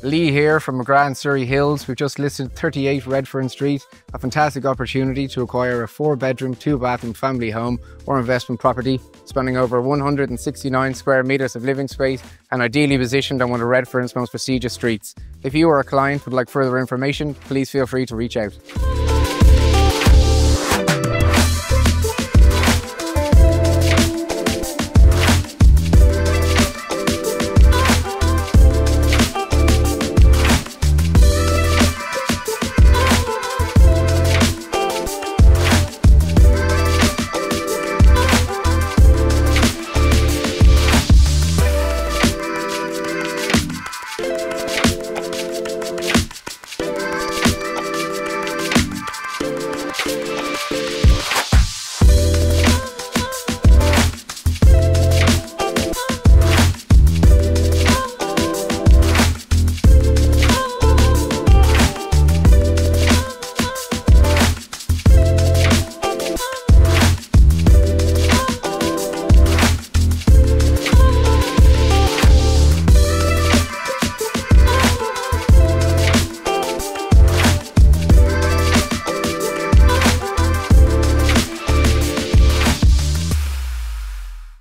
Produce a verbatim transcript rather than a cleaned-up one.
Lee here from McGrath Surrey Hills. We've just listed thirty-eight Redfern Street, a fantastic opportunity to acquire a four bedroom, two bathroom family home or investment property spanning over one hundred sixty-nine square metres of living space and ideally positioned on one of Redfern's most prestigious streets. If you or a client would like further information, please feel free to reach out.